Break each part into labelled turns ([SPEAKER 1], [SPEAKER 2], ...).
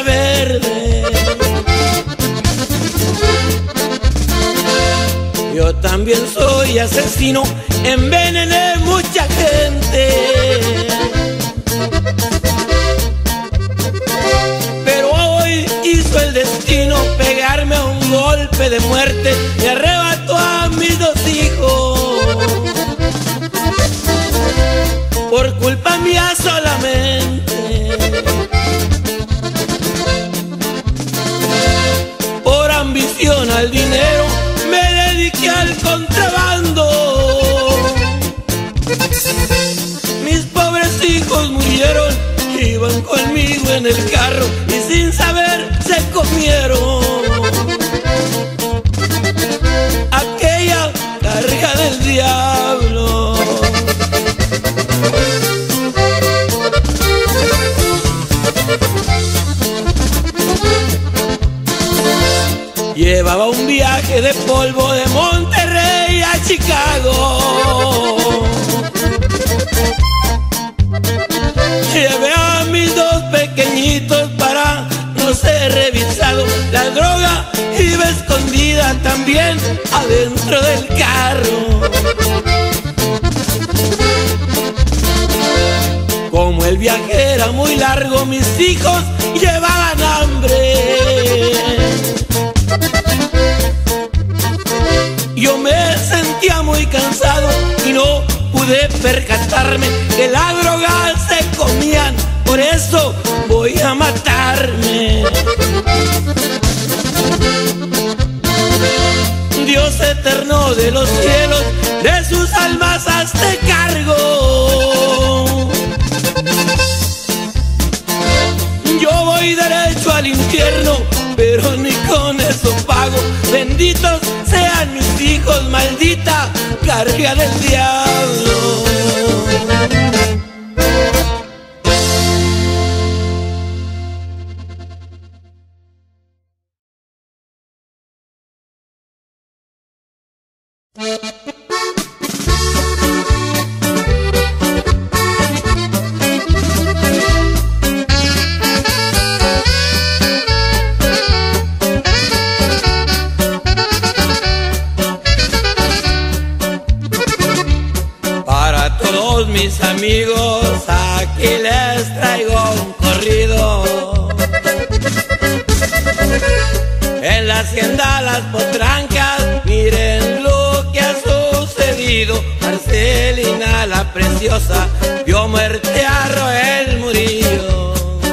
[SPEAKER 1] verde. Yo también soy asesino, envenené mucha gente. Pero hoy hizo el destino pegarme un golpe de muerte y arrebató a mis dos hijos. Por culpa mía solamente, por ambición al dinero, me dediqué al contrabando. Mis pobres hijos murieron, iban conmigo en el carro y sin saber se comieron aquella carga del diablo. Llevaba un viaje de polvo de Monterrey a Chicago. Llevé a mis dos pequeñitos para no ser revisado. La droga iba escondida también adentro del carro. Como el viaje era muy largo, mis hijos llevaban hambre. Yo me sentía muy cansado y no pude percatarme que la droga se comían, por eso voy a matarme. Dios eterno de los cielos, de sus almas hazte cargo. Yo voy derecho al infierno, pero ni con eso pago. Benditos sean mis hijos, maldita carga del diablo. Mis amigos, aquí les traigo un corrido. En la hacienda Las Potrancas, miren lo que ha sucedido. Marcelina la preciosa vio muerte a Roel Murillo.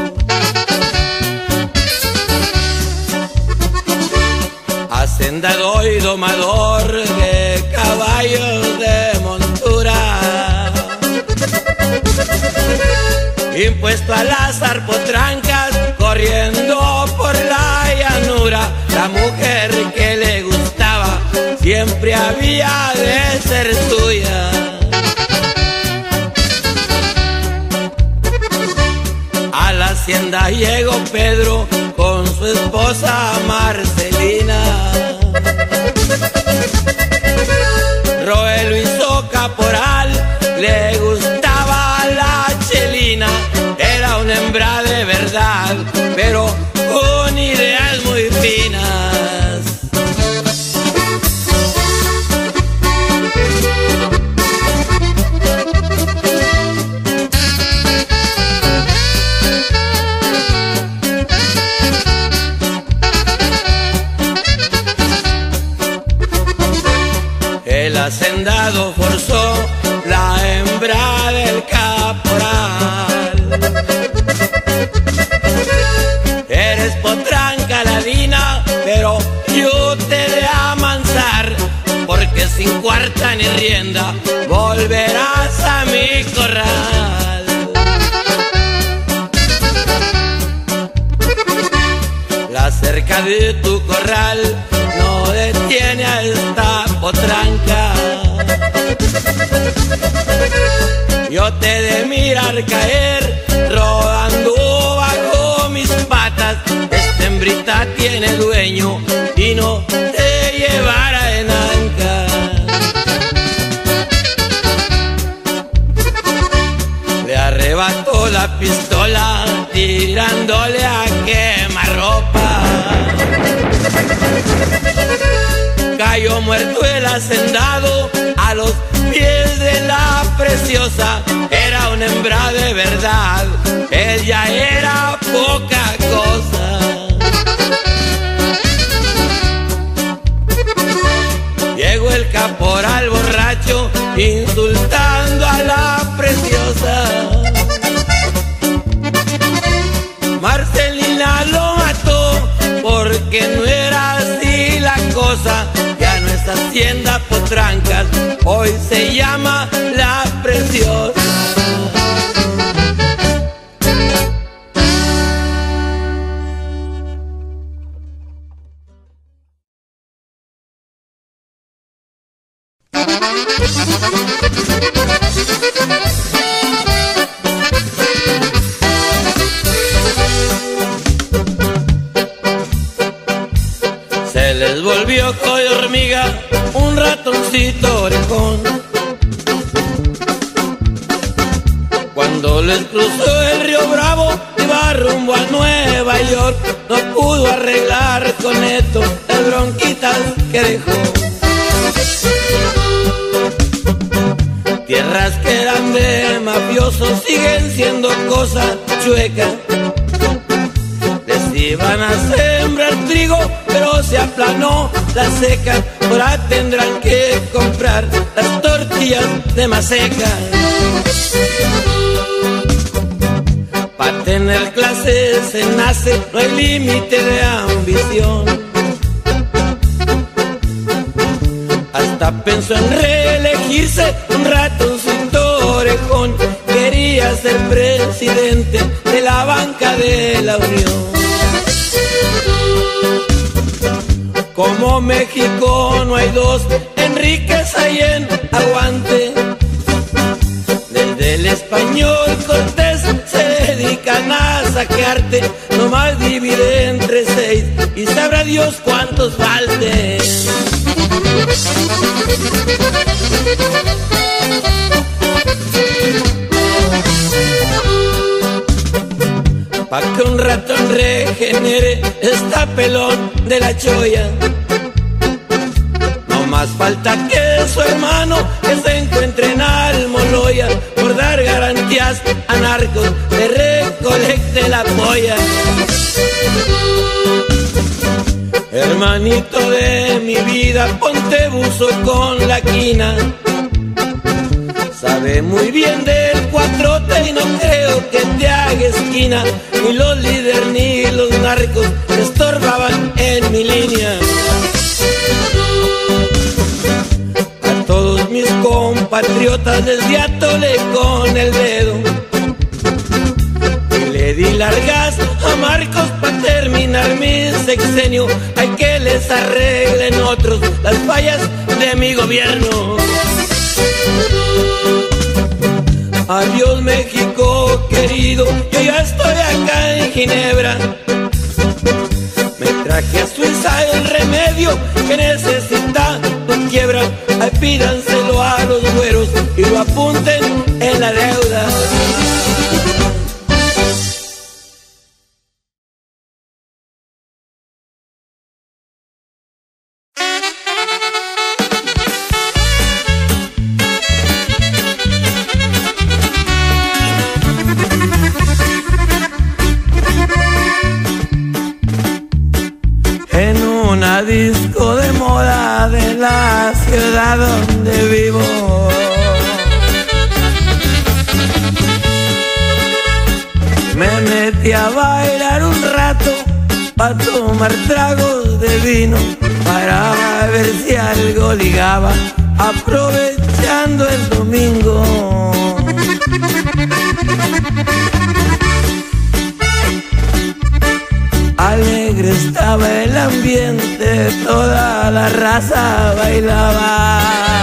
[SPEAKER 1] Hacendado y domador de caballos de montura, impuesto a las arpotrancas, corriendo por la llanura. La mujer que le gustaba siempre había de ser suya. A la hacienda llegó Pedro con su esposa Marcelina. Roel lo hizo caporal, le gustaba la chelina. Era una hembra de verdad, pero con ideas muy finas. El hacendado forzó la hembra del caporal. Eres potranca ladina, pero yo te de amansar, porque sin cuarta ni rienda volverás a mi corral. La cerca de tu corral no detiene a esta potranca. Yo te de mirar caer, rodando bajo mis patas. Esta hembrita tiene dueño y no te llevará en anca. Le arrebató la pistola tirándole a quemar. Cayó muerto el hacendado a los pies de la preciosa. Era una hembra de verdad, él ya era poca cosa. Llegó el caporal borracho insultando a la preciosa. Marcelina lo mató porque no era así la cosa. Ya no es Hacienda Potrancas, hoy se llama La Preciosa. Se les volvió ojo de hormiga un ratoncito orejón. Cuando les cruzó el río Bravo, iba rumbo a Nueva York. No pudo arreglar con esto el bronquitas que dejó. Tierras que eran de mafiosos siguen siendo cosa chueca. Les iban a sembrar trigo, pero se aplanó la seca. Ahora tendrán que comprar las tortillas de maseca. Para tener clase se nace, no hay límite de ambición. Hasta pensó en reelegirse un ratoncito orejón. Quería ser presidente de la banca de la Unión. Como México no hay dos, en riqueza y en aguante. Desde el español Cortés se dedican a saquearte. Nomás divide entre 6 y sabrá Dios cuántos falten. Pa' que un ratón regenere está pelón de la cholla. No más falta que su hermano que se encuentre en Almoloya. Por dar garantías a narcos le recolecte la polla. Hermanito de mi vida, ponte buzo con la quina. Sabe muy bien del cuatrote y no creo que te haga esquina. Ni los líderes ni los narcos estorbaban en mi línea. A todos mis compatriotas les di atole con el dedo. Y le di largas a Marcos para terminar mi sexenio. Hay que les arreglen otros las fallas de mi gobierno. Adiós México querido, yo ya estoy acá en Ginebra. Me traje a Suiza el remedio que necesita tu quiebra. Ay, pídanselo a los güeros y lo apunten en la deuda. Disco de moda de la ciudad donde vivo, me metí a bailar un rato pa' tomar tragos de vino, para ver si algo ligaba aprovechando el domingo. Alegre estaba el ambiente, toda la raza bailaba.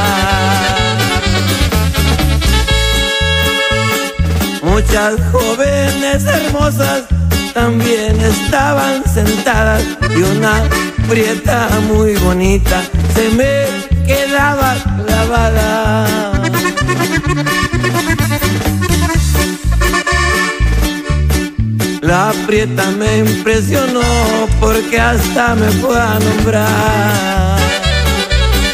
[SPEAKER 1] Muchas jóvenes hermosas también estaban sentadas y una prieta muy bonita se me quedaba clavada. La prieta me impresionó porque hasta me fue a nombrar.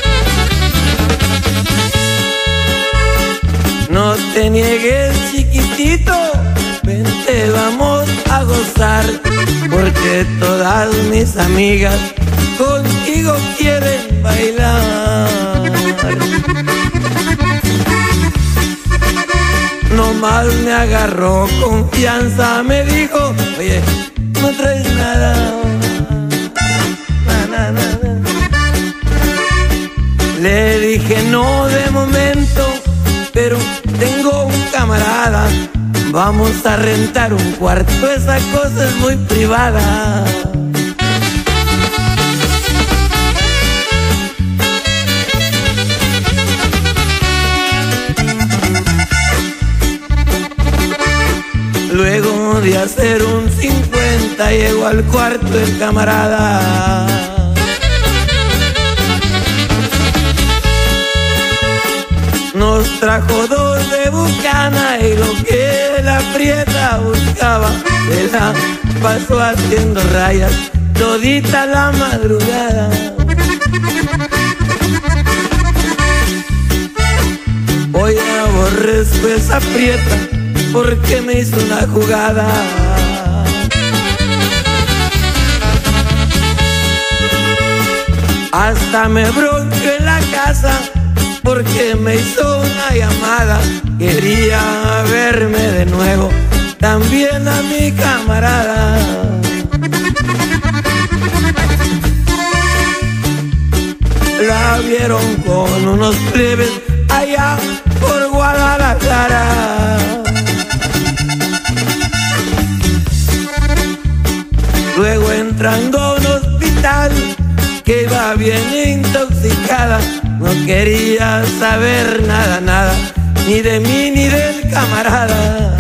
[SPEAKER 1] te niegues, chiquitito, vente, vamos a gozar, porque todas mis amigas contigo quieren bailar. Nomás me agarró confianza, me dijo, oye, no traes nada. Le dije no de momento, pero tengo un camarada, vamos a rentar un cuarto, esa cosa es muy privada. Luego de hacer un 50 llegó al cuarto el camarada. Nos trajo 2 de Bucana y lo que la prieta buscaba se la pasó haciendo rayas todita la madrugada. Hoy aborrezco esa prieta porque me hizo una jugada. Hasta me bronqué en la casa porque me hizo una llamada. Quería verme de nuevo, también a mi camarada. La vieron con unos plebes allá por Guadalajara. Luego entrando a un hospital que iba bien intoxicada, no quería saber nada, nada, ni de mí ni del camarada.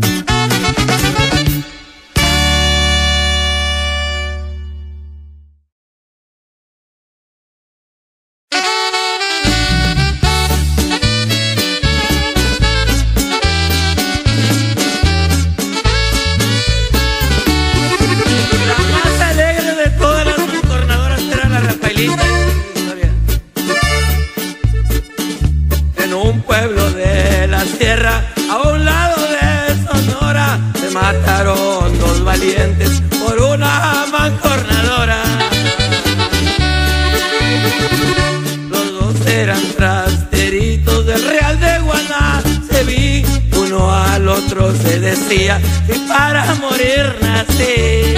[SPEAKER 1] En un pueblo de la sierra, a un lado de Sonora, se mataron 2 valientes por una mancornadora. Los 2 eran trasteritos del Real de Guanaceví. Uno al otro se decía, si para morir nací.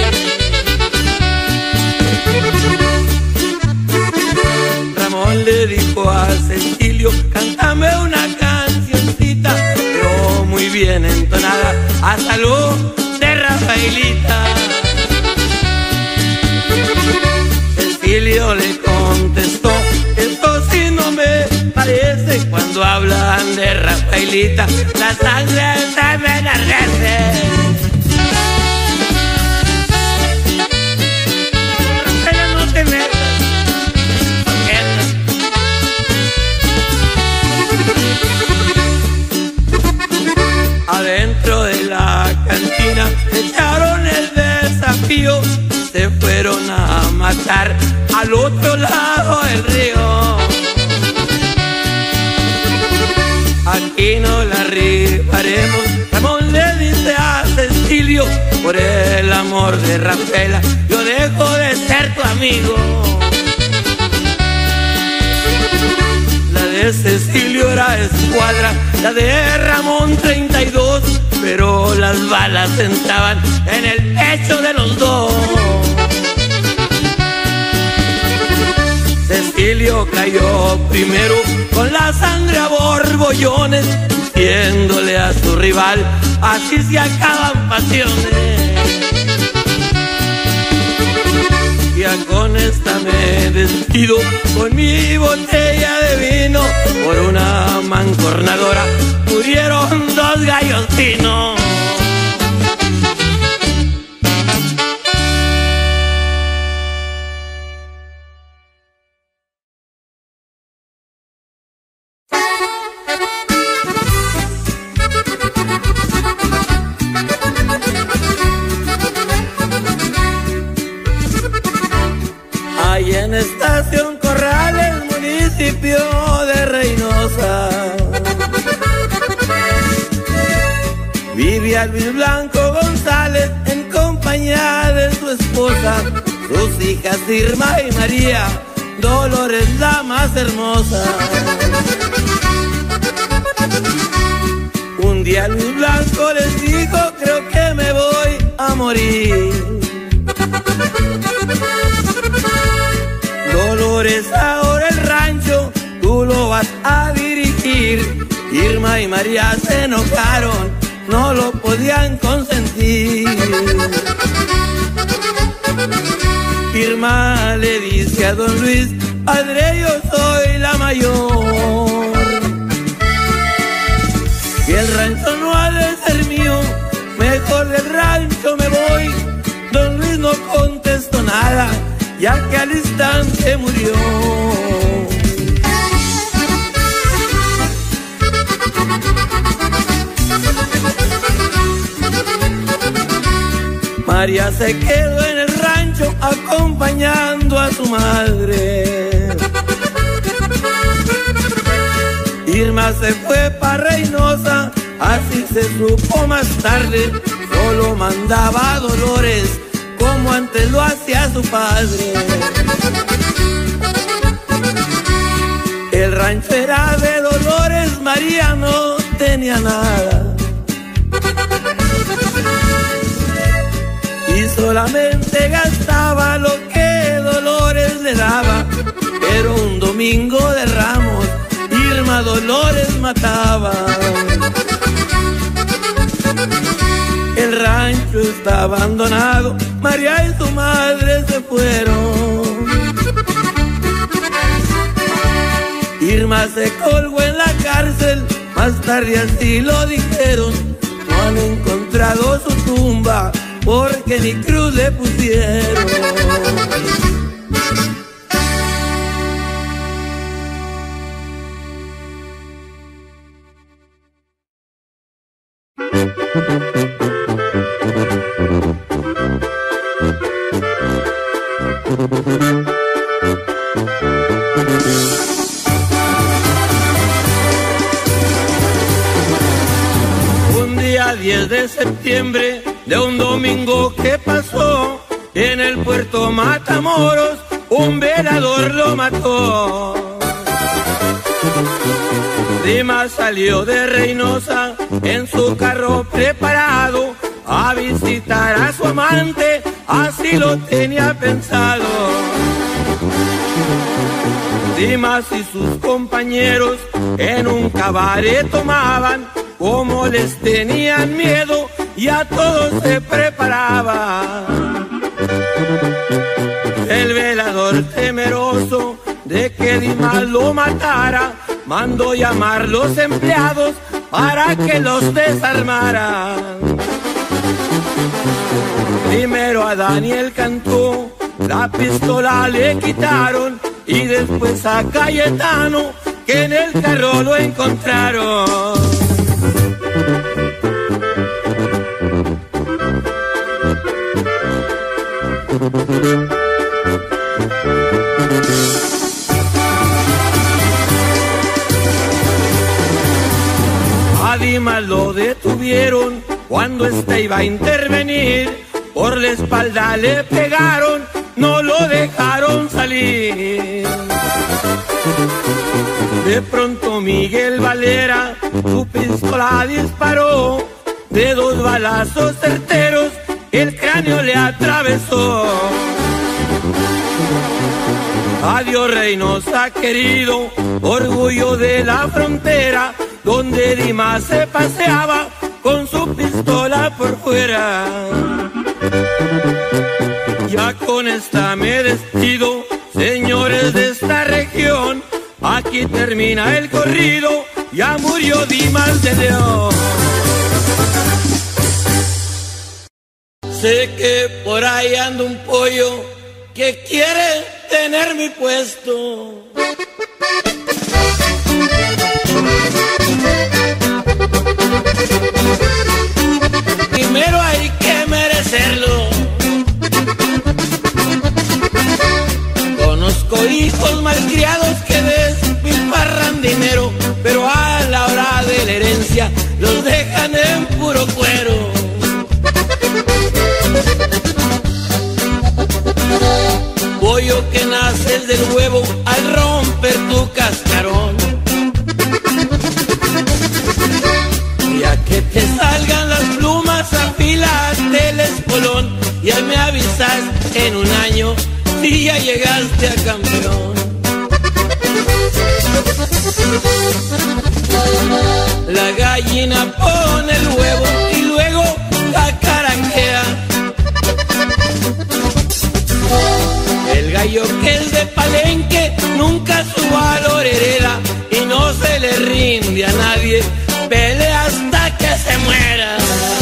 [SPEAKER 1] Le dijo a Cecilio, cántame una cancioncita, pero muy bien entonada, a salud de Rafaelita. Cecilio le contestó, esto sí no me parece, cuando hablan de Rafaelita, la sangre se me enardece. Rafaela, no te metas. Adentro de la cantina echaron el desafío, se fueron a matar al otro lado del río. Aquí no la rifaremos, Ramón le dice a Cecilio, por el amor de Rafaela yo dejo de ser tu amigo. De Cecilio era escuadra, la de Ramón 32, pero las balas entraban en el pecho de los 2. Cecilio cayó primero con la sangre a borbollones, diciéndole a su rival, así se acaban pasiones. Ya con esta me despido, con mi botella de vino, por una mancornadora murieron 2 gallos finos. Ahí en Estación Corrales, municipio de Reynosa, día Luis Blanco González, en compañía de su esposa, sus hijas Irma y María, Dolores la más hermosa. Un día Luis Blanco les dijo: creo que me voy a morir. Dolores, ahora el rancho tú lo vas a dirigir. Irma y María se enojaron, no lo podían consentir. Irma le dice a don Luis: padre, yo soy la mayor, y el rancho no ha de ser mío, mejor del rancho me voy. Don Luis no contestó nada, ya que al instante murió. María se quedó en el rancho acompañando a su madre. Irma se fue para Reynosa, así se supo más tarde. Solo mandaba a Dolores como antes lo hacía su padre. El rancho era de Dolores, María no tenía nada. Y solamente gastaba lo que Dolores le daba. Pero un domingo de Ramos, Irma Dolores mataba. El rancho está abandonado, María y su madre se fueron. Irma se colgó en la cárcel, más tarde así lo dijeron. No han encontrado su tumba, porque ni cruz le pusieron. Un día 10 de septiembre de un domingo que pasó, en el puerto Matamoros un velador lo mató. Dimas salió de Reynosa en su carro preparado a visitar a su amante, así lo tenía pensado. Dimas y sus compañeros en un cabaret tomaban, como les tenían miedo, ya todos se preparaban. El velador, temeroso de que Dimas lo matara, mandó llamar los empleados para que los desarmaran. Primero a Daniel Cantú la pistola le quitaron, y después a Cayetano, que en el carro lo encontraron. A Dimas lo detuvieron cuando éste iba a intervenir. Por la espalda le pegaron, no lo dejaron salir. De pronto Miguel Valera su pistola disparó, de 2 balazos certeros el cráneo le atravesó. Adiós Reynosa querido, orgullo de la frontera, donde Dimas se paseaba con su pistola por fuera. Ya con esta me despido, señores de esta región. Aquí termina el corrido, ya murió Dimas de León. Sé que por ahí anda un pollo que quiere tener mi puesto. Primero hay que merecerlo. Conozco hijos malcriados que despilfarran dinero, pero a la hora de la herencia los dejan en puro cuero. gallo que naces del huevo al romper tu cascarón. Ya que te salgan las plumas, afílate el espolón y ahí me avisas en un año si ya llegaste a campeón. La gallina pone el huevo y luego cacaranquea. El gallo que es de Palenque nunca su valor hereda y no se le rinde a nadie, pelea hasta que se muera.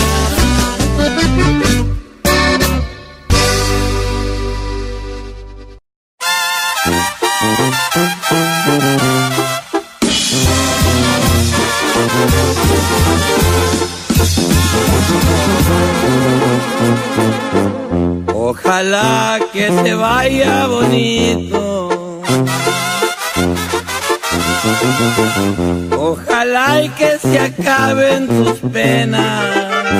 [SPEAKER 1] Ojalá que te vaya bonito, ojalá y que se acaben tus penas,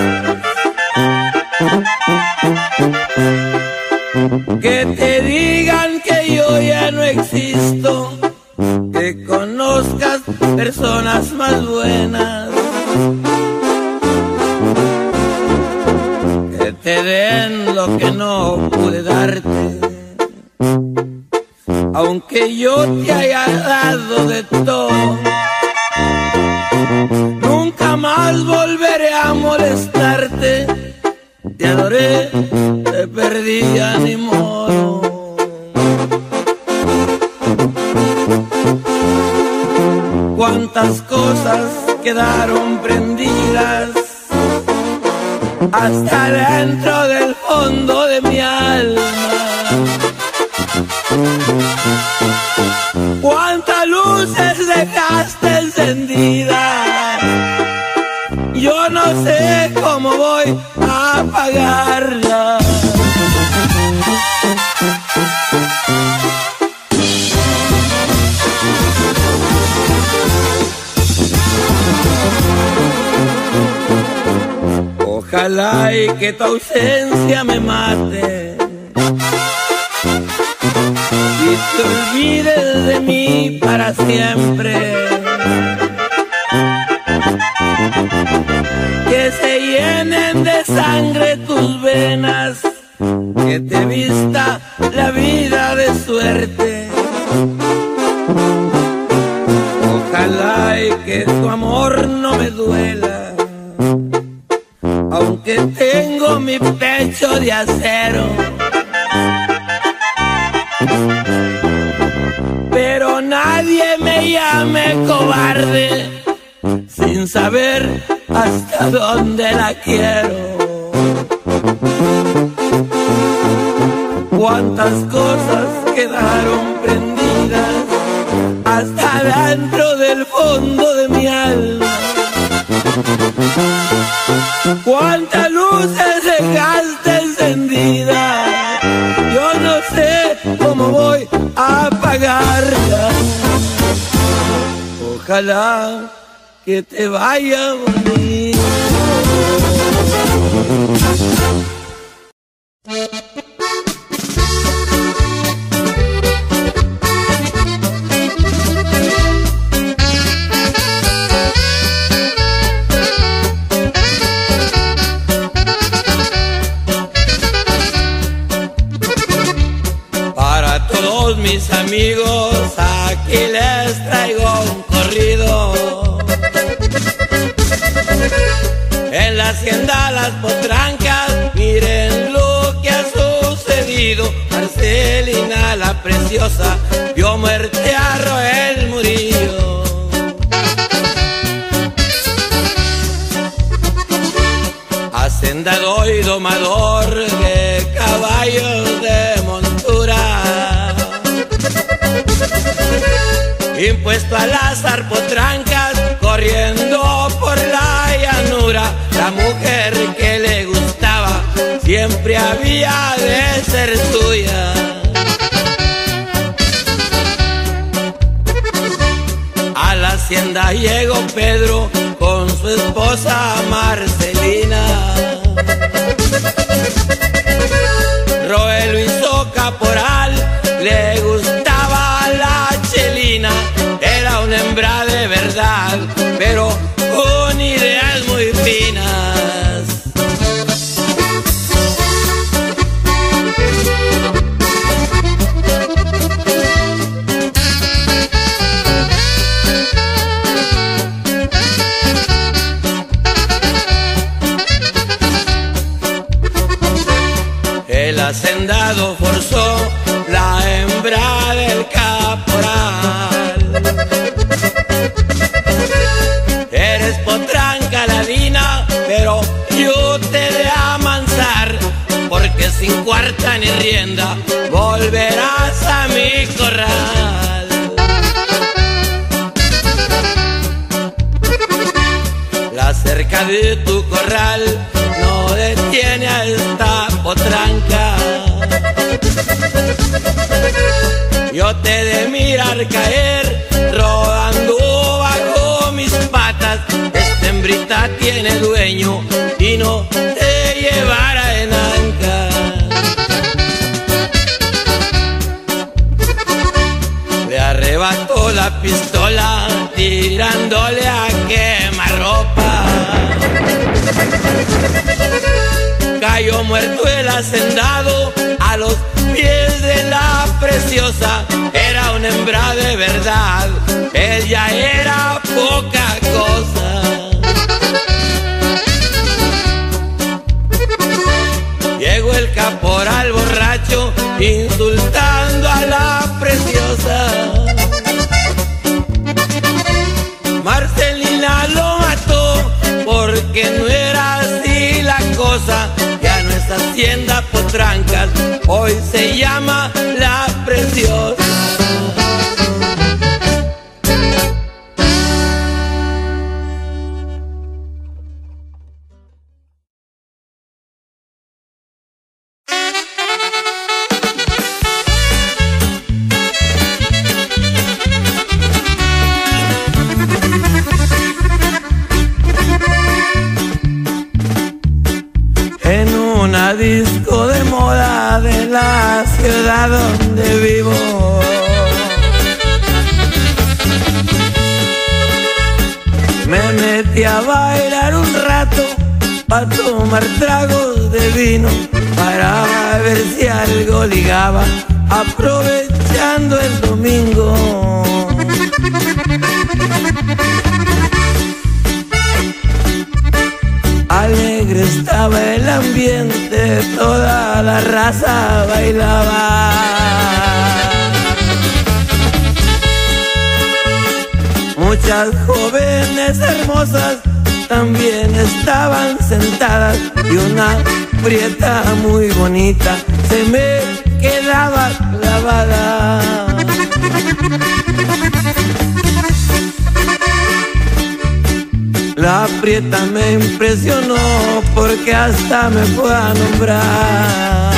[SPEAKER 1] que te digan que yo ya no existo, que conozcas personas más buenas, que te den lo que no pude darte, aunque yo te haya dado de todo. Nunca más volveré a molestarte, te adoré, te perdí, ya ni modo. Cuántas cosas quedaron prendidas hasta dentro del fondo de mi alma. Cuántas luces dejaste encendidas, yo no sé cómo voy a apagarlas. Ojalá y que tu ausencia me mate y te olvides de mí para siempre. Que se llenen de sangre tus venas, que te vista la vida de suerte. Ojalá y que tu amor no me duela, aunque tengo mi pecho de acero. Pero nadie me llame cobarde sin saber hasta dónde la quiero. Cuántas cosas quedaron prendidas hasta dentro del fondo de mi alma. Cuántas luces dejaste encendidas, yo no sé cómo voy a apagarlas. Ojalá que te vaya bonito. Mis amigos, aquí les traigo un corrido. En la hacienda Las Potrancas, miren lo que ha sucedido. Marcelina la preciosa vio muerte a Roel Murillo. Hacendado y domador de caballos de montura, impuesto a las arpotrancas, corriendo por la llanura. La mujer que le gustaba siempre había de ser suya. A la hacienda llegó Pedro con su esposa Marcelina. Roel lo hizo caporal, le hacendado forzó la hembra del caporal. Eres potranca ladina, pero yo te he de amansar, porque sin cuarta ni rienda volverás a mi corral. La cerca de tu corral no detiene a esta potranca. Yo te he de mirar caer rodando bajo mis patas. Esta hembrita tiene dueño y no te llevará en anca. Le arrebató la pistola tirándole a quemarropa. Cayó muerto el hacendado a los pies de la preciosa. Era una hembra de verdad, ella era poca cosa. Llegó el caporal borracho insultando a la preciosa. Marcelina lo mató porque no era así la cosa. Ya no es hacienda Potrancas, hoy se llama La Preciosa. Disco de moda de la ciudad donde vivo, me metí a bailar un rato pa' tomar tragos de vino, para ver si algo ligaba, aprovechando el domingo. Alegre estaba el ambiente, toda la raza bailaba. Muchas jóvenes hermosas también estaban sentadas, y una prieta muy bonita se me quedaba clavada. La prieta me impresionó porque hasta me fue a nombrar.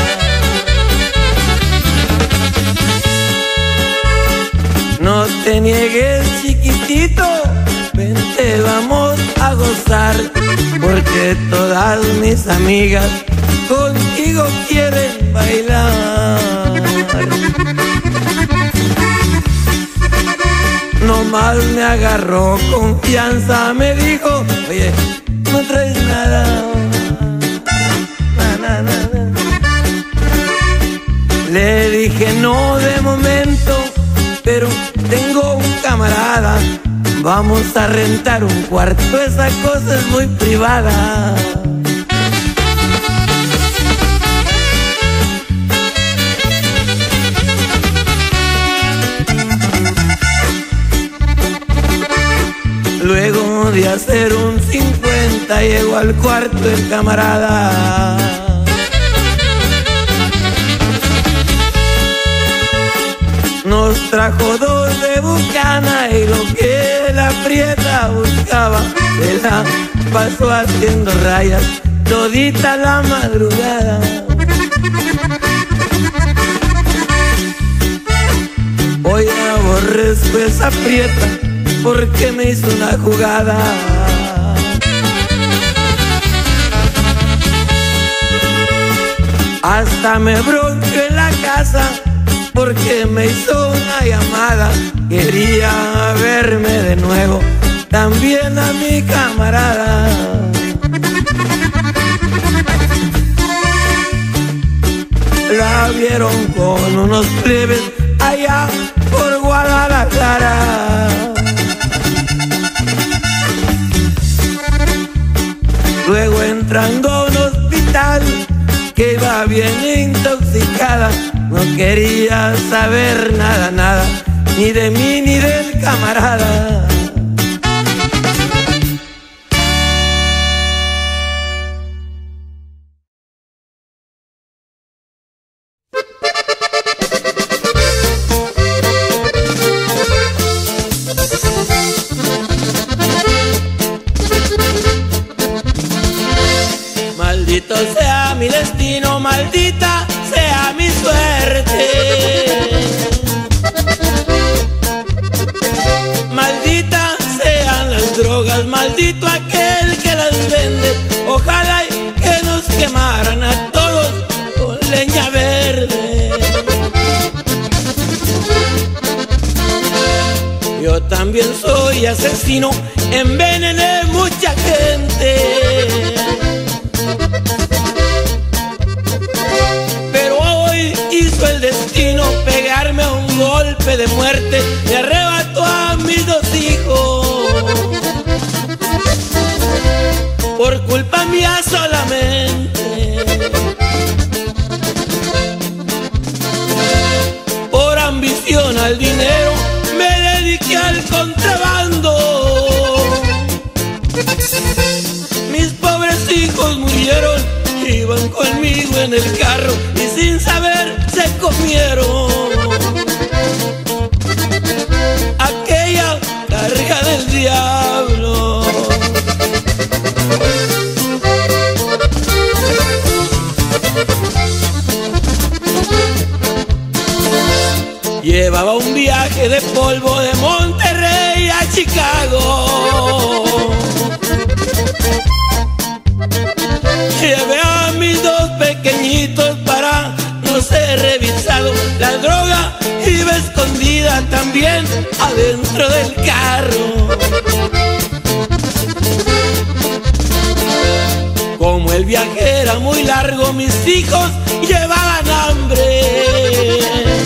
[SPEAKER 1] No te niegues, chiquitito, vente, vamos a gozar, porque todas mis amigas contigo quieren bailar. Nomás me agarró confianza, me dijo, oye, no traes nada. Le dije, no de momento, pero tengo un camarada, vamos a rentar un cuarto, esa cosa es muy privada. Luego de hacer un 50 llegó al cuarto el camarada. Nos trajo 2 de Bucana y lo que la prieta buscaba se la pasó haciendo rayas todita la madrugada. Hoy aborrezco esa prieta porque me hizo una jugada. Hasta me bronqué en la casa porque me hizo una llamada. Quería verme de nuevo, también a mi camarada. La vieron con unos plebes allá por Guadalajara. Luego entrando a un hospital que iba bien intoxicada, no quería saber nada, nada, ni de mí ni del camarada. Maldito sea mi destino, maldita sea mi suerte. Maldita sean las drogas, maldito aquel que las vende. Ojalá y que nos quemaran a todos con leña verde. Yo también soy asesino, envenené mucha gente. Pero hoy hizo el destino pegarme un golpe de muerte. Me arrebató a mis dos hijos por culpa mía solamente. Por ambición al dinero me dediqué al contrabando. Mis pobres hijos murieron, iban conmigo en el carro y sin saber se comieron aquella carga del diablo. Llevaba un viaje de polvo de Monterrey a Chicago. Llevé a mis dos pequeñitos para no ser revisado. La droga iba escondida también adentro del carro. Como el viaje era muy largo, mis hijos llevaban hambre.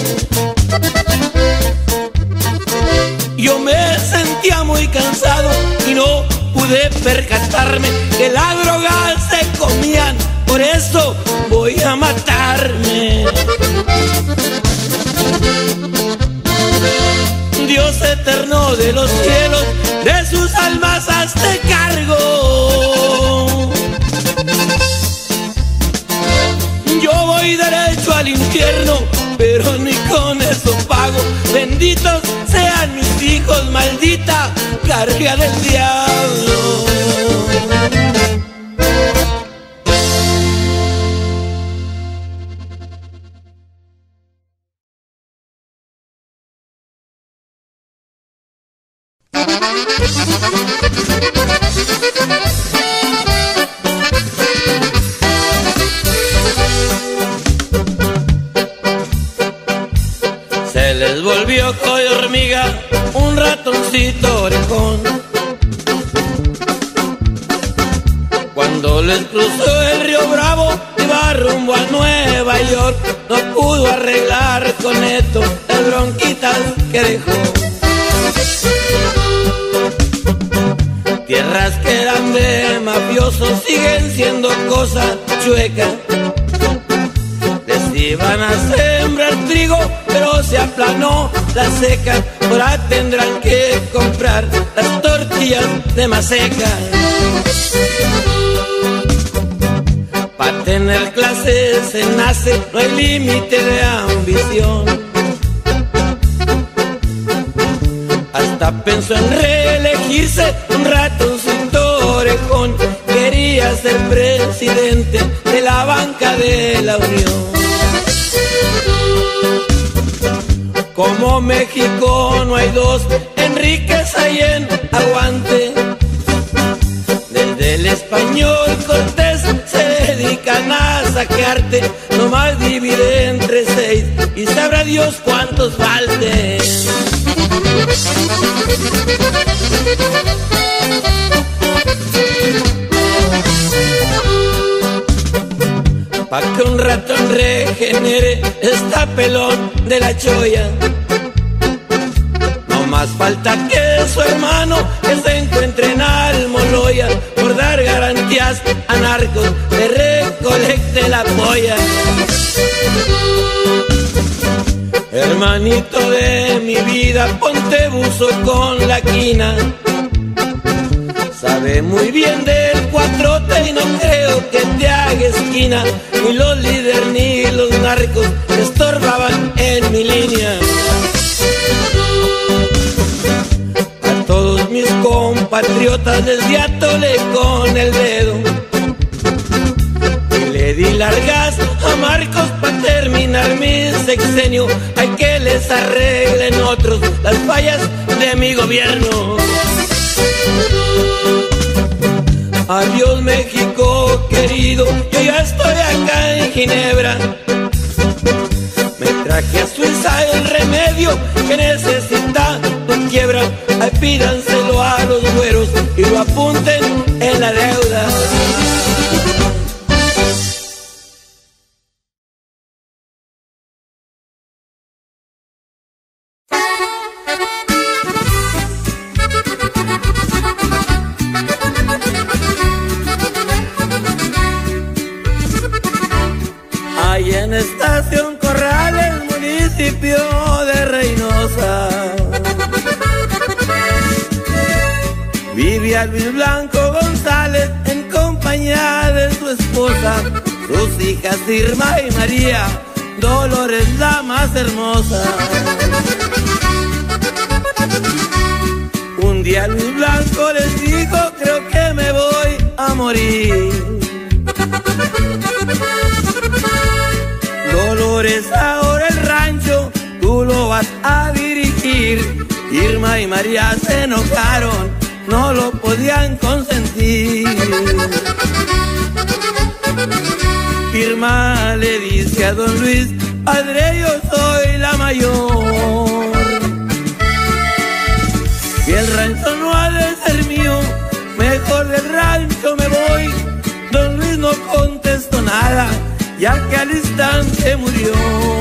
[SPEAKER 1] Yo me sentía muy cansado y no pude percatarme que la droga se comían, por eso voy a matarme. Dios eterno de los cielos, de sus almas hazte cargo. Yo voy derecho al infierno, pero ni con eso pago. Benditos sean mis hijos, maldita carga del diablo. Se les volvió coy hormiga un ratoncito orejón. Cuando les cruzó el río Bravo, iba rumbo a Nueva York. No pudo arreglar con esto las bronquitas que dejó. Tierras que eran de mafiosos siguen siendo cosas chuecas. Les iban a sembrar trigo, pero se aplanó la seca. Ahora tendrán que comprar las tortillas de maseca. Para tener clase se nace, no hay límite de ambición. Hasta pensó en reelegirse un ratoncito orejón. Quería ser presidente de la banca de la Unión. Como México no hay dos, en riqueza y en aguante. Desde el español Cortés se dedican a saquearte. Nomás divide entre 6 y sabrá Dios cuántos falten. Pa' que un ratón regenere, está pelón de la cholla. No más falta que su hermano que se encuentre en Almoloya por dar garantías a narcos que recolecte la polla. Hermanito de mi vida, ponte buzo con la quina. Sabe muy bien del cuatrote y no creo que te haga esquina. Ni los líderes ni los narcos me estorbaban en mi línea. A todos mis compatriotas les di atole con el dedo y le di largas a Marcos para terminar mi sexenio. Hay que les arreglen otros las fallas de mi gobierno. Adiós México querido, yo ya estoy acá en Ginebra. Me traje a Suiza el remedio que necesita tu quiebra. Ahí pídanselo a los güeros y lo apunten en la deuda. Ahí en Estación Corrales, municipio de Reynosa, vivía Luis Blanco González en compañía de su esposa, sus hijas Irma y María, Dolores la más hermosa. Un día Luis Blanco les dijo, creo que me voy a morir. Dolores, ahora el rancho tú lo vas a dirigir. Irma y María se enojaron, no lo podían consentir. Irma le dice a don Luis, padre, yo soy la mayor y el rancho no ha de ser mío, mejor del rancho me voy. Don Luis no contestó nada, ya que al instante murió.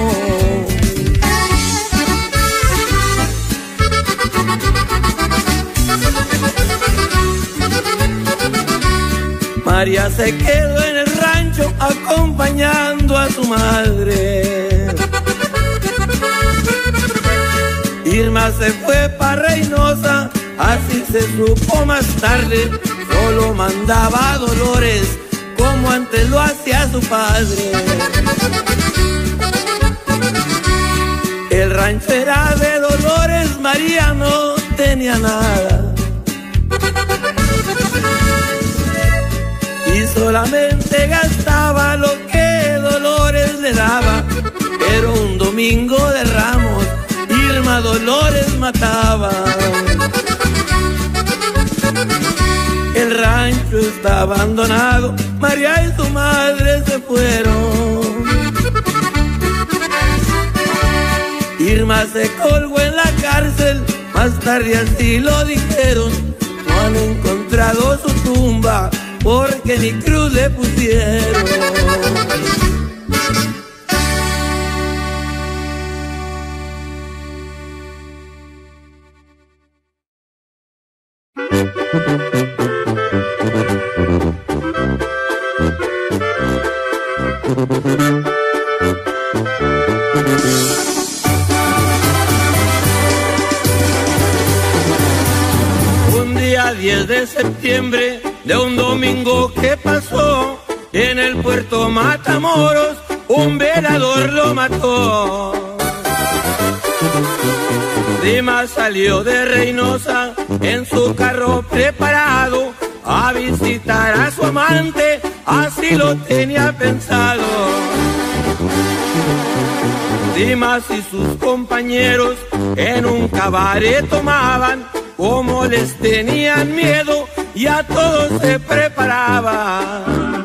[SPEAKER 1] María se quedó en el rancho acompañando a su madre. Irma se fue para Reynosa, así se supo más tarde. Solo mandaba a Dolores como antes lo hacía su padre. El rancho era de Dolores, María no tenía nada y solamente gastaba lo que Dolores le daba. Pero un domingo de Ramos, Irma Dolores mataba. El rancho está abandonado, María y su madre se fueron. Irma se colgó en la cárcel, más tarde así lo dijeron. No han encontrado su tumba porque ni cruz le pusieron. Un día 10 de septiembre de un domingo que pasó, en el puerto Matamoros un velador lo mató. Dimas salió de Reynosa en su carro preparado a visitar a su amante, así lo tenía pensado. Dimas y sus compañeros en un cabaret tomaban, como les tenían miedo y a todos se preparaban.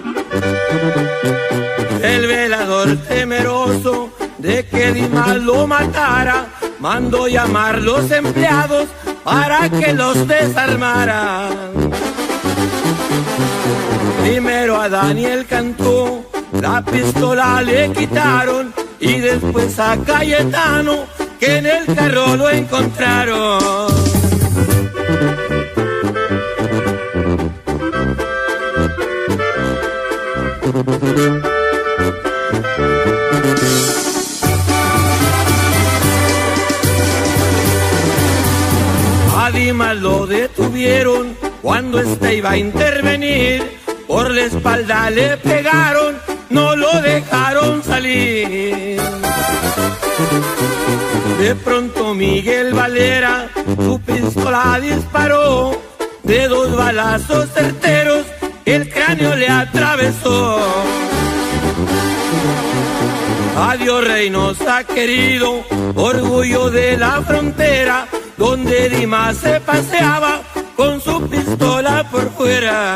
[SPEAKER 1] El velador, temeroso de que Dimas lo matara, mandó llamar los empleados para que los desarmaran. Primero a Daniel Cantú la pistola le quitaron y después a Cayetano, que en el carro lo encontraron. A Dimas lo detuvieron cuando éste iba a intervenir. Por la espalda le pegaron, no lo dejaron salir. De pronto Miguel Valera su pistola disparó. De 2 balazos certeros el cráneo le atravesó. Adiós Reynosa querido, orgullo de la frontera, donde Dimas se paseaba con su pistola por fuera.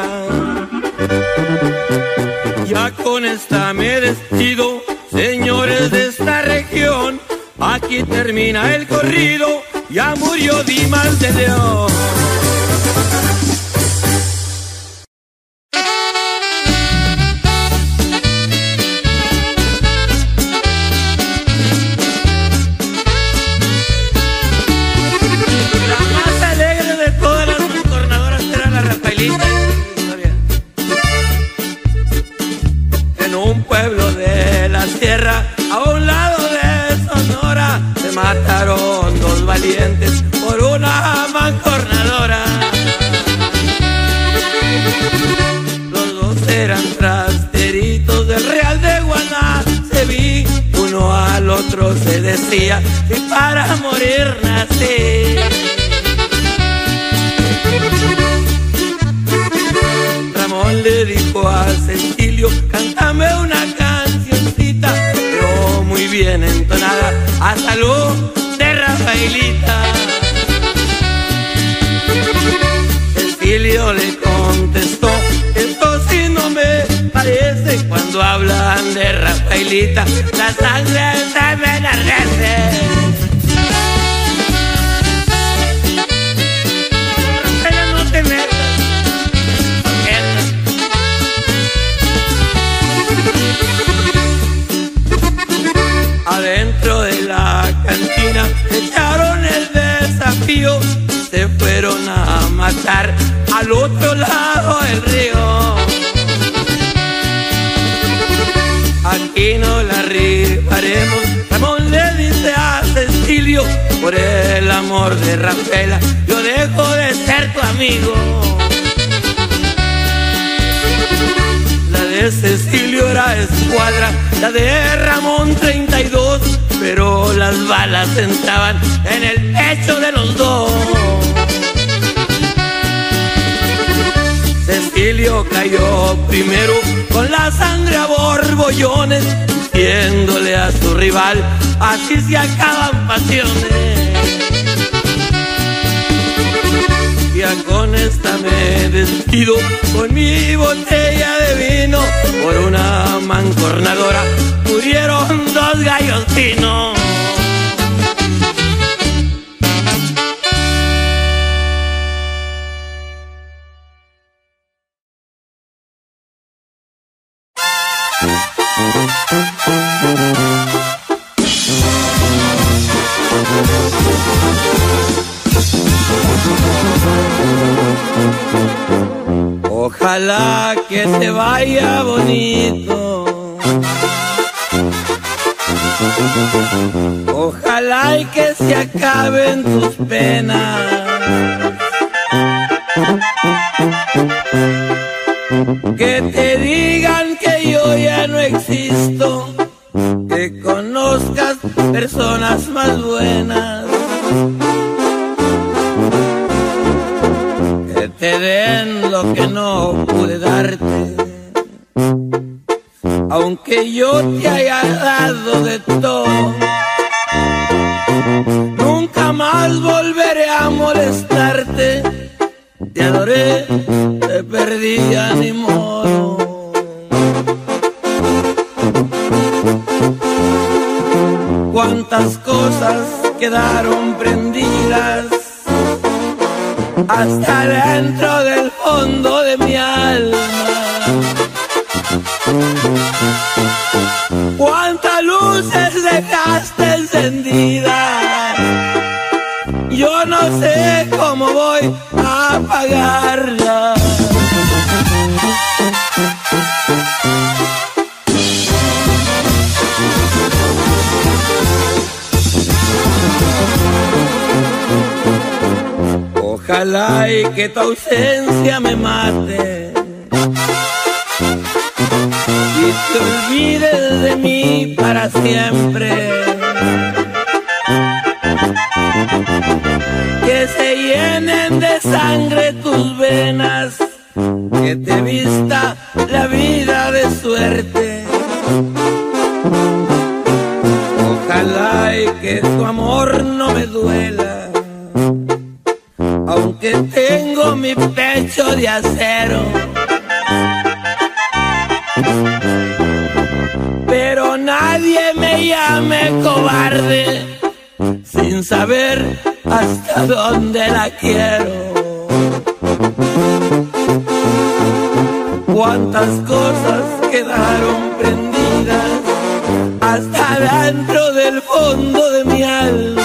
[SPEAKER 1] Ya con esta me despido, señores de esta región. Aquí termina el corrido, ya murió Dimas de León. La más alegre de todas las mancornadoras era la Rafaelita. En un pueblo de la sierra, a un lado de Sonora, se mataron 2 valientes por una mancornadora. Los 2 eran trasteritos del Real de Guanaceví. Uno al otro se decía: y para morir nací. Ramón le dijo a Cecilio: cántame una cancioncita, pero muy bien entonada, a salud de Rafaelita. Cecilio le contestó: esto sí no me parece. Cuando hablan de Rafaelita, la sangre se me enardece. Rafaela, no te metas. Adentro de la cantina echaron el desafío y se fueron a matar al otro lado del río. Aquí no la rifaremos, Ramón le dice a Cecilio: por el amor de Rafaela, yo dejo de ser tu amigo. La de Cecilio era escuadra, la de Ramón 32, pero las balas entraban en el pecho de los 2. Cecilio cayó primero con la sangre a borbollones, diciéndole a su rival: así se acaban pasiones. Ya con esta me despido, con mi botella de vino. Por una mancornadora murieron 2 gallos finos. Ojalá que te vaya bonito, ojalá y que se acaben tus penas, que te digan que yo ya no existo, que conozcas personas más buenas, que te den lo que no pude darte, aunque yo te haya dado de todo. Nunca más volveré a molestarte, te adoré, te perdí, a ni modo. Cuántas cosas quedaron prendidas hasta dentro del fondo de mi alma. Cuántas luces dejaste encendidas no sé cómo voy a pagarla. Ojalá y que tu ausencia me mate y te olvides de mí para siempre. Que se llenen de sangre tus venas, que te vista la vida de suerte. Ojalá y que tu amor no me duela, aunque tengo mi pecho de acero. Pero nadie me llame cobarde sin saber hasta dónde la quiero. Cuántas cosas quedaron prendidas hasta dentro del fondo de mi alma.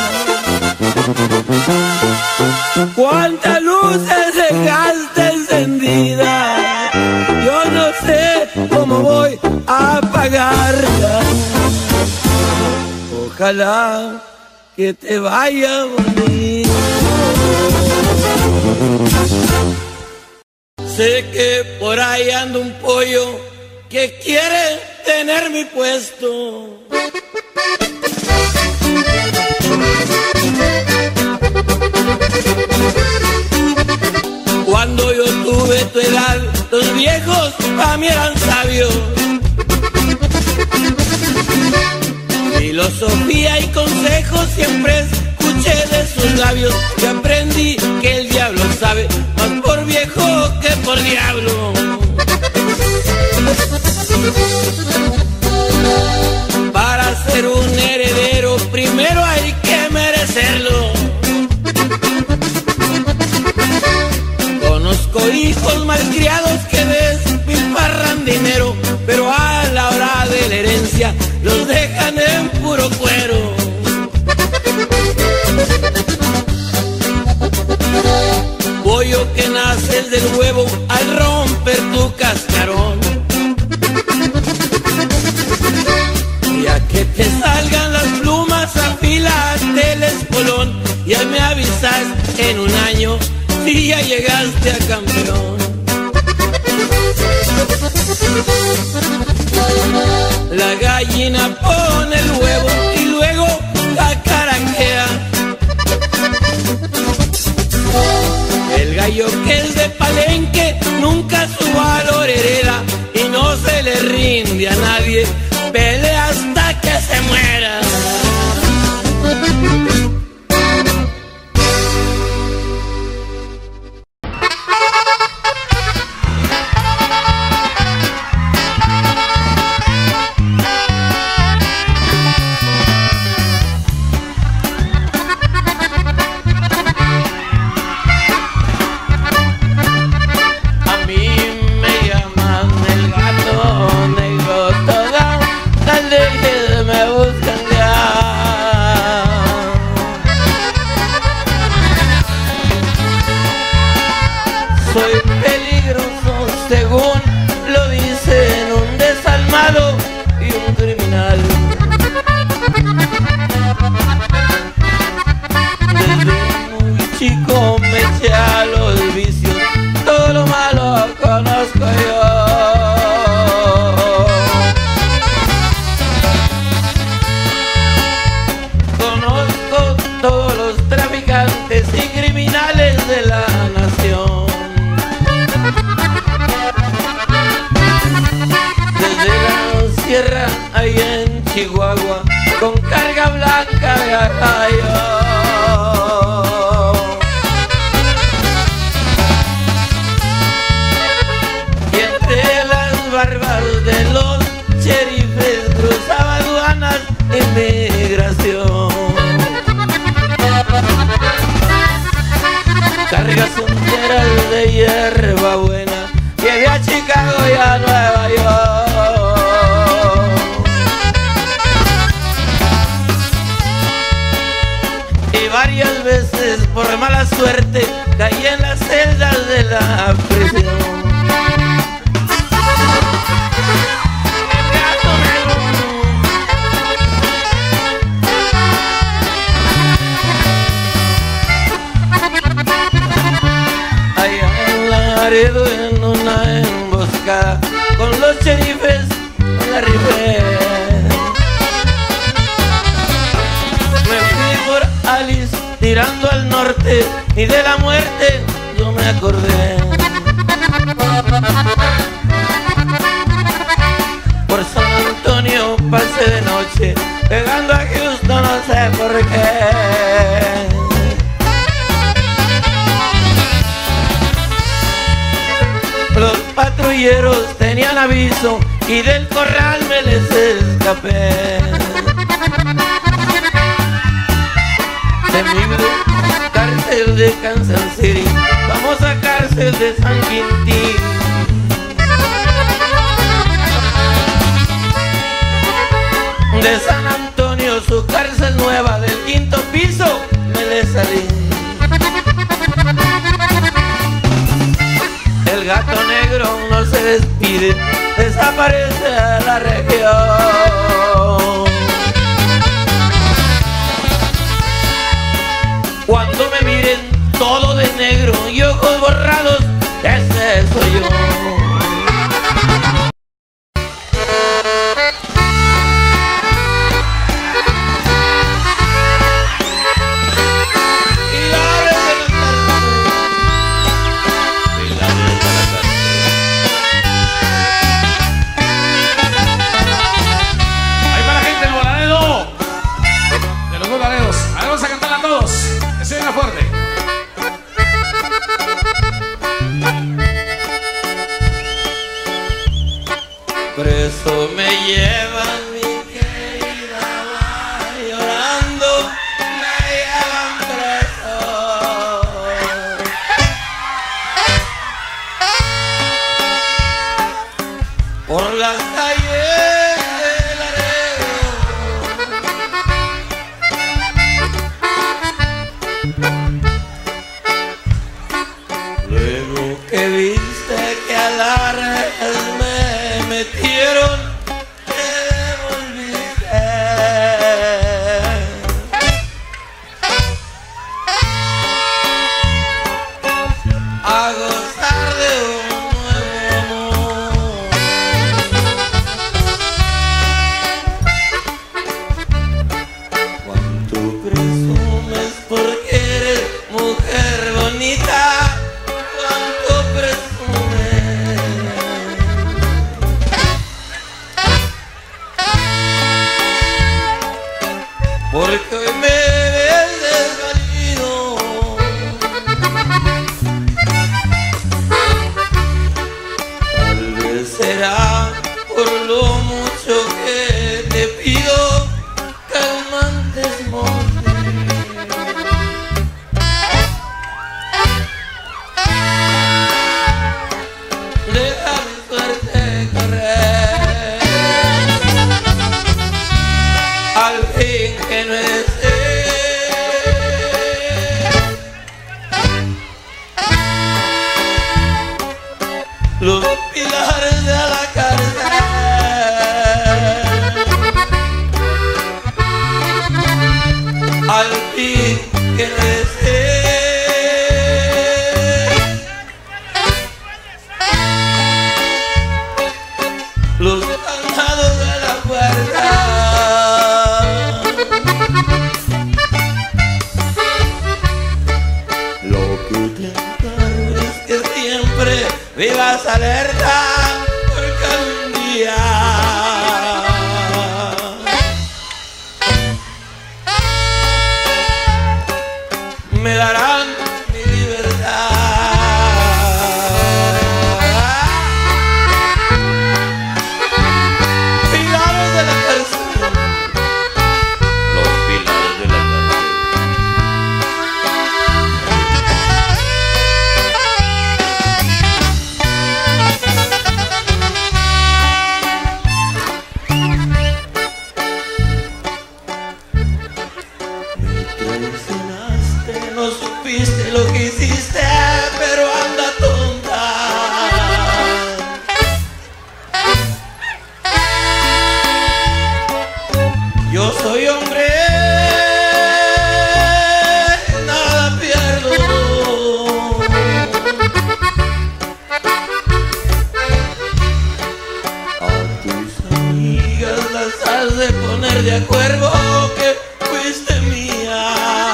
[SPEAKER 1] Cuántas luces dejaste encendidas, yo no sé cómo voy a apagarla. Ojalá que te vaya bonito. Sé que por ahí anda un pollo que quiere tener mi puesto. Cuando yo tuve tu edad, los viejos para mí eran sabios. Filosofía y consejos siempre escuché de sus labios, y aprendí que el diablo sabe más por viejo que por diablo. Para ser un heredero primero hay que merecerlo. Conozco hijos malcriados que despilfarran dinero, pero a la hora de la herencia los dejan en puro cuero. Pollo que naces del huevo al romper tu cascarón, ya que te salgan las plumas, afílate el espolón. Ya me avisas en un año si ya llegaste a campeón. La gallina pone el huevo y luego cacaranquea. El gallo que es de Palenque nunca su valor hereda y no se le rinde a nadie, pelea hasta que se muera. varias veces por mala suerte caí en las celdas de la prisión. Allá en Laredo, en una emboscada, con los sheriffes la rifé. Me fui por Alice tirando al norte y de la muerte yo me acordé. Por San Antonio pasé de noche pegando a Houston, no sé por qué. Los patrulleros tenían aviso y del corral me les escapé. De mi cárcel de Kansas City vamos a cárcel de San Quintín. De San Antonio, su cárcel nueva, del 5º piso me le salí. El gato negro no se despide, desaparece a la región. Cuando me miren todo de negro y ojos borrados, ese soy yo. Preso me llevan, mi querida, llorando me llevan preso. Por las calles de Laredo. Luego que viste que a la real me metieron, te devolviste a gozar de un nuevo amor. Cuánto presumes porque eres mujer bonita, cuánto presumes. Porque hoy me ves desvalido. Tal vez será por lo mucho que te pido calmantes montes. Deja mi suerte correr. Al fin que no es los pilares de la cárcel, al fin que no es los candados de la puerta. Lo que te encargo es que siempre vivas alerta, porque algún día me darán mi libertad. Pilares de la cárcel, los pilares de la cárcel. Me traicionaste supiste lo que hiciste, pero anda tonta. Yo soy hombre, nada pierdo. A tus amigas las has de poner de acuerdo que fuiste mía.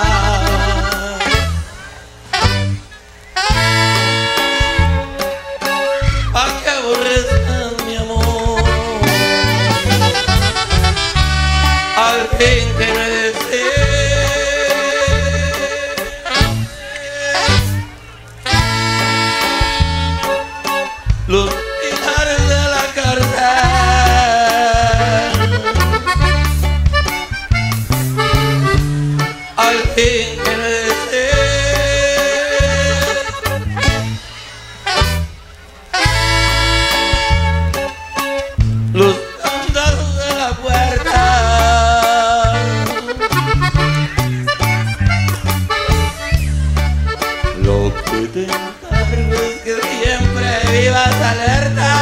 [SPEAKER 1] ¿Pa' qué aborrezcan mi amor? Alguien que no desee. Los pilares de la cárcel. Alguien que no desee. Los candados de la puerta. Lo que te encargo es que siempre vivas alerta.